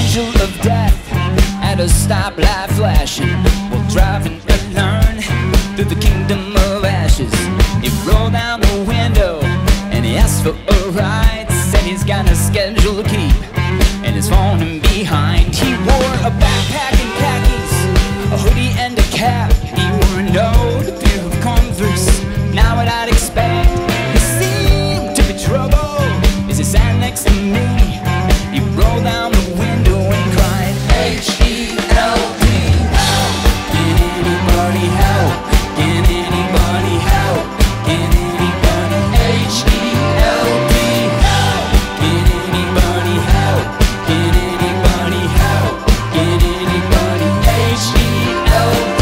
angel of death at a stoplight flashing, while driving alone through the kingdom of ashes. He rolled down the window and he asked for a ride. Said he's got a schedule to keep and he's falling behind. He wore a backpack and khakis, a hoodie and a cap. He wore a note, a pair of Converse. Now what I'd expect, he seemed to be trouble as he sat next to me. He rolled down the window and cried, H-E-L-P, help. Can anybody help? Can anybody help? Can anybody? H-E-L-P, help. Can anybody help? Can anybody help? Can anybody? H-E-L-P.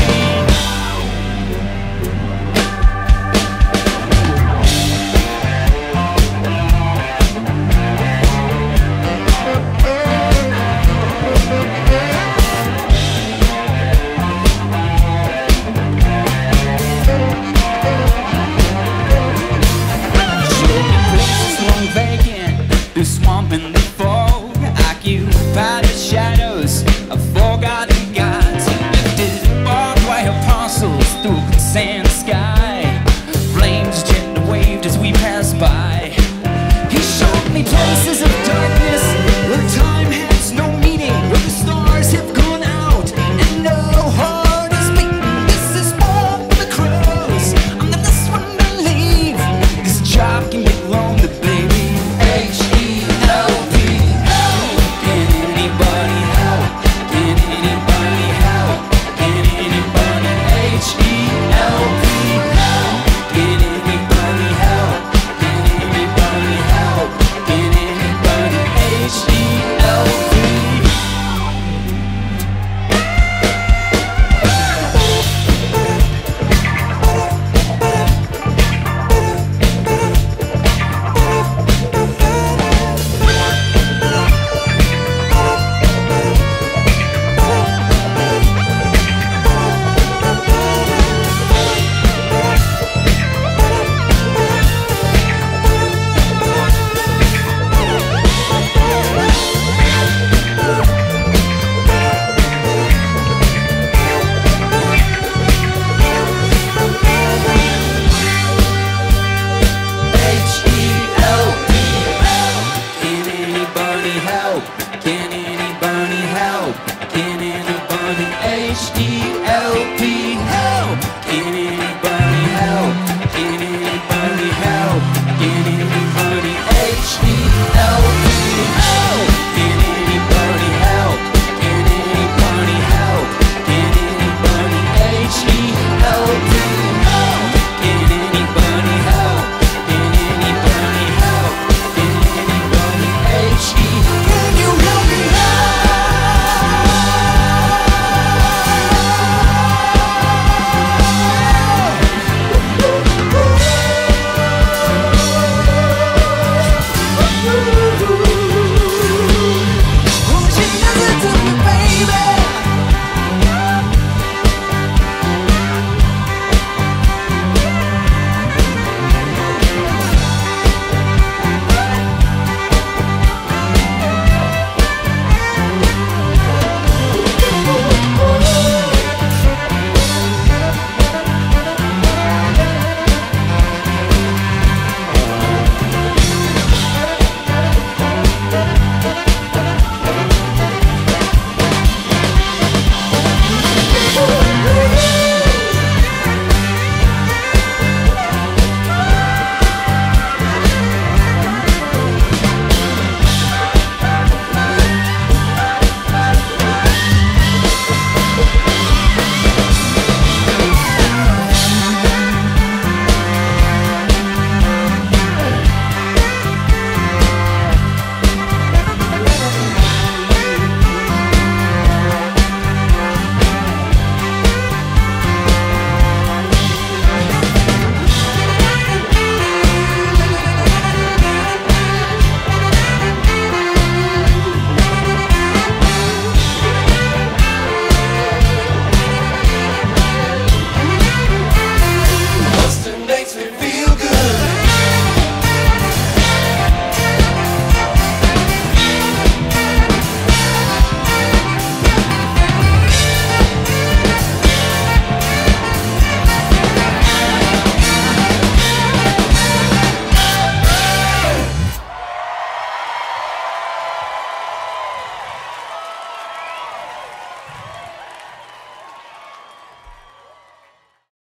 Through swamp and the fog, occupied the shadows of forgotten gods. Lifted barbed wire parcels through the sand sky. Flames gently waved as we passed by. He showed me places of darkness where time has no meaning, where the stars have gone out and no heart is beating. This is war for the crows. I'm the last one to leave. This job can get lonely, baby. Can anybody help? Can anybody? H-E-L-P